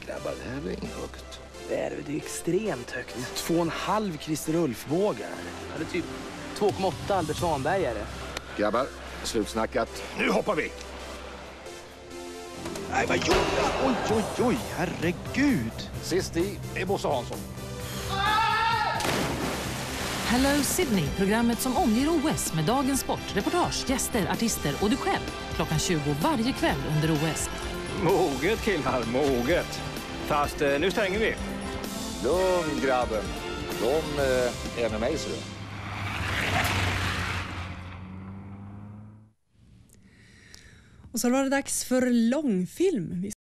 grabbar, det här blir inget högt. Det är extremt högt. 2,5 Christer Ulf-bågar. Ja, det är typ 2,8 Albert Svanbergare. Grabbar, slutsnackat. Nu hoppar vi! Nej, vad gjorde jag? Oj, herregud. Sist i är Bosse Hansson. Hello Sydney, programmet som omger OS med dagens sport, reportage, gäster, artister och du själv. Klockan 20 varje kväll under OS. Moget killar, moget. Fast nu stänger vi. Lugn grabben. De är med mig så. Och så var det dags för långfilm.